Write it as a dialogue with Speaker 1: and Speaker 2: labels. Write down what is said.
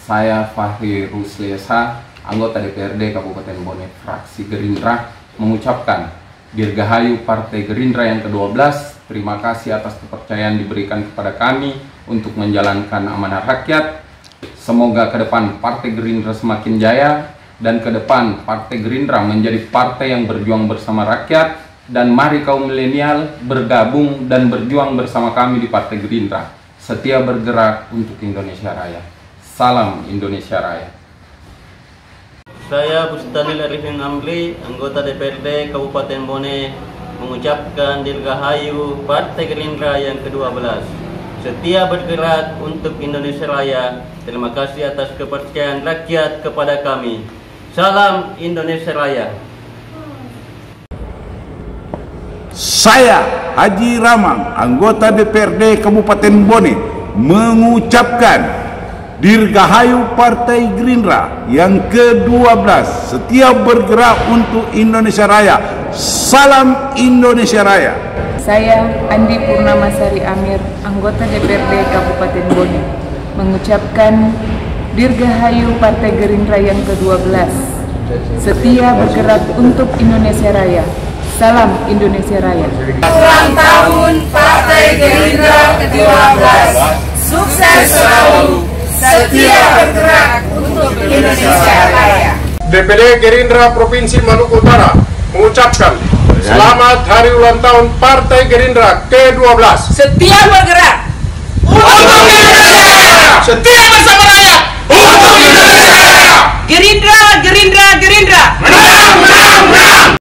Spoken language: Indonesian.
Speaker 1: Saya Fahri Rusliesa, anggota DPRD Kabupaten Bone, fraksi Gerindra, mengucapkan Dirgahayu Partai Gerindra yang ke-12. Terima kasih atas kepercayaan diberikan kepada kami untuk menjalankan amanah rakyat. Semoga ke depan Partai Gerindra semakin jaya, dan ke depan Partai Gerindra menjadi partai yang berjuang bersama rakyat. Dan mari kaum milenial bergabung dan berjuang bersama kami di Partai Gerindra. Setia bergerak untuk Indonesia Raya. Salam Indonesia Raya.
Speaker 2: Saya Bustani Arifin Amri, anggota DPRD Kabupaten Bone, mengucapkan Dirgahayu Partai Gerindra yang ke-12. Setia bergerak untuk Indonesia Raya. Terima kasih atas kepercayaan rakyat kepada kami. Salam Indonesia Raya.
Speaker 3: Saya Haji Ramang, anggota DPRD Kabupaten Bone, mengucapkan Dirgahayu Partai Gerindra yang ke-12, setia bergerak untuk Indonesia Raya. Salam Indonesia Raya.
Speaker 4: Saya Andi Purnamasari Amir, anggota DPRD Kabupaten Bone, mengucapkan Dirgahayu Partai Gerindra yang ke-12, setia bergerak untuk Indonesia Raya. Salam Indonesia Raya.
Speaker 5: Ulang tahun Partai Gerindra ke-12. Sukses selalu. Setia bergerak untuk Indonesia Raya.
Speaker 6: DPD Gerindra Provinsi Maluku Utara mengucapkan selamat hari ulang tahun Partai Gerindra ke-12.
Speaker 5: Setia bergerak untuk Indonesia.
Speaker 6: Setia bersama rakyat untuk Indonesia Raya.
Speaker 5: Gerindra, Gerindra, Gerindra.
Speaker 6: Menang, menang, menang.